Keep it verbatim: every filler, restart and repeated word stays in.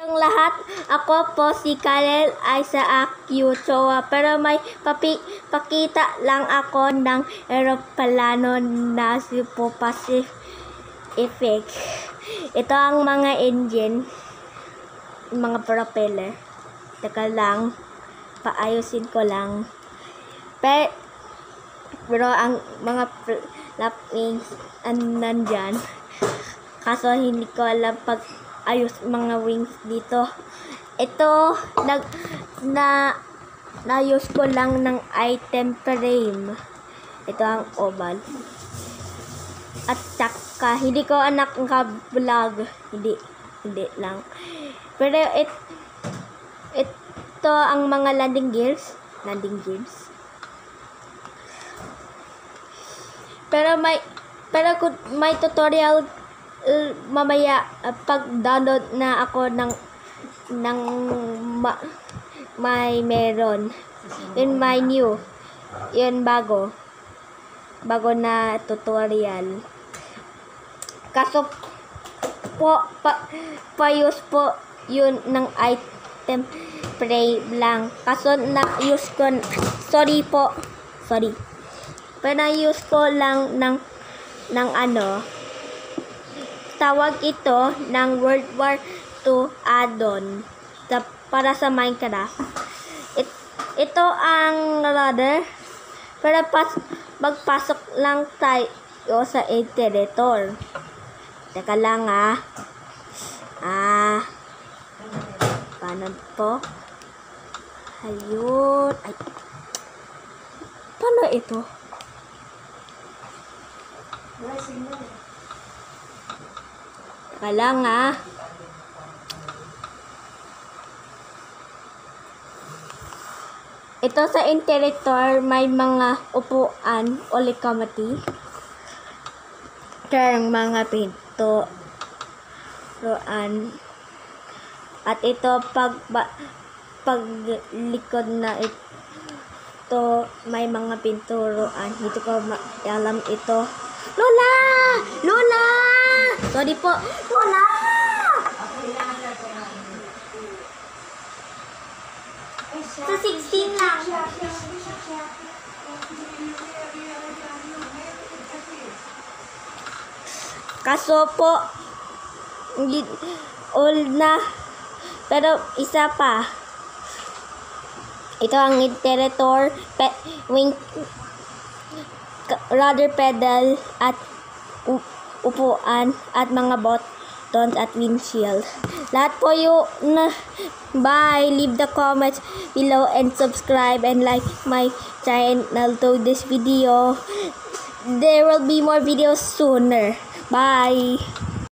Yung lahat, ako po si Kalel Isaac Yuchoa, pero may papi, pakita lang ako ng aeroplano na Cebu Pacific. Ito ang mga engine, mga propeller. Teka lang, paayusin ko lang. Pero, pero ang mga flap wings nandyan. Kaso hindi ko alam pag ayos mga wings dito. Ito, nag, na, naayos ko lang ng item frame. Ito ang oval. At saka, hindi ko anak ka-vlog. Hindi, hindi lang. Pero, it, ito ang mga landing gears. Landing gears. Pero may, pero kung may tutorial Uh, mamaya uh, pag download na ako ng ng ma, may meron yun my new yun bago bago na tutorial kaso po pa, pa-use po yun ng item frame lang kaso na use ko sorry po sorry pero na use ko lang ng ng ano tawag ito ng World War two add-on para sa Minecraft. It, ito ang rudder. Pero pas, magpasok lang tayo sa iterator. Teka lang ah. Ah. Paano po? Ayun. Ay. Paano ito? Kala nga. Ito sa interior may mga upuan o likamati. Karang mga pinto. Roan. At ito pag ba, paglikod na ito may mga pinturoan. Hindi ko alam ito. Lola! Lola! Sorry po. Lola! Sa sixteen lang. Kaso po, old na. Pero isa pa. Ito ang iterator, pe, wing, rudder pedal, at upuan at mga buttons at windshield. Lahat po yun. Bye. Leave the comments below and subscribe and like my channel to this video. There will be more videos sooner. Bye.